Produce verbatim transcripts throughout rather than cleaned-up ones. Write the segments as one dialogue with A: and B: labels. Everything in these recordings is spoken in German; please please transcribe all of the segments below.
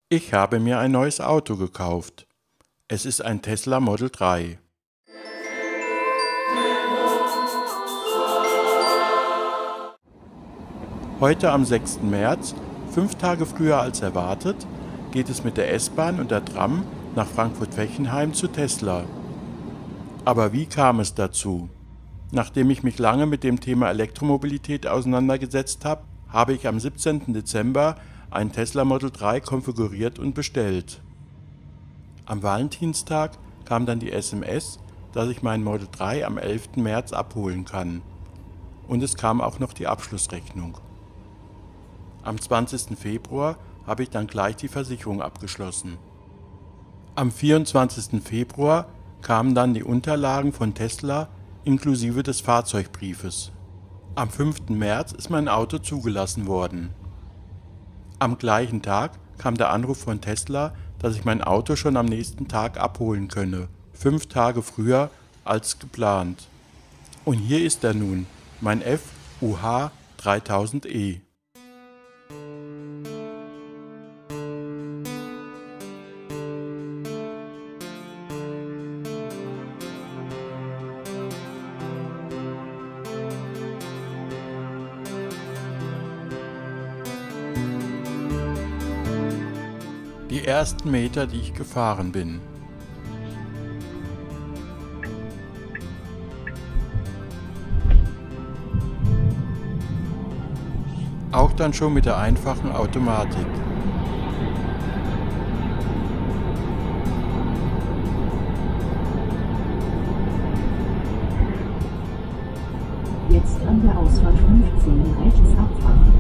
A: Ich habe mir ein neues Auto gekauft. Es ist ein Tesla Model drei. Heute am sechsten März, fünf Tage früher als erwartet, geht es mit der S-Bahn und der Tram nach Frankfurt-Fechenheim zu Tesla. Aber wie kam es dazu? Nachdem ich mich lange mit dem Thema Elektromobilität auseinandergesetzt habe, habe ich am siebzehnten Dezember ein Tesla Model drei konfiguriert und bestellt. Am Valentinstag kam dann die S M S, dass ich meinen Model drei am elften März abholen kann. Und es kam auch noch die Abschlussrechnung. Am zwanzigsten Februar habe ich dann gleich die Versicherung abgeschlossen. Am vierundzwanzigsten Februar kamen dann die Unterlagen von Tesla inklusive des Fahrzeugbriefes. Am fünften März ist mein Auto zugelassen worden. Am gleichen Tag kam der Anruf von Tesla, dass ich mein Auto schon am nächsten Tag abholen könne, fünf Tage früher als geplant. Und hier ist er nun, mein F U H dreitausend E. Die ersten Meter, die ich gefahren bin. Auch dann schon mit der einfachen Automatik.
B: Jetzt an der Ausfahrt fünfzehn rechts abfahren.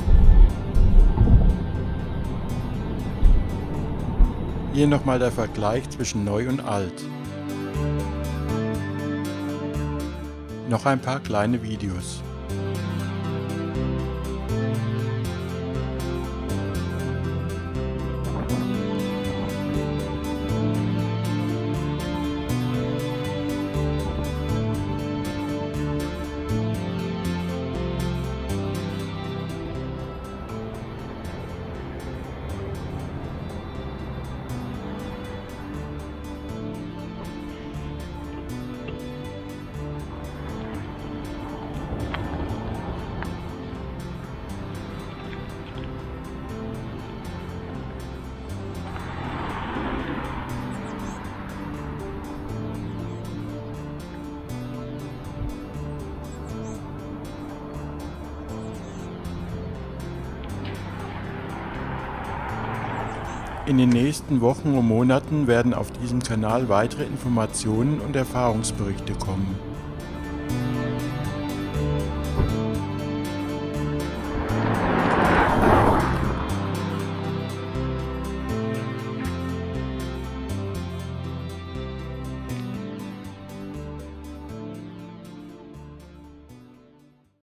A: Hier nochmal der Vergleich zwischen neu und alt. Noch ein paar kleine Videos. In den nächsten Wochen und Monaten werden auf diesem Kanal weitere Informationen und Erfahrungsberichte kommen.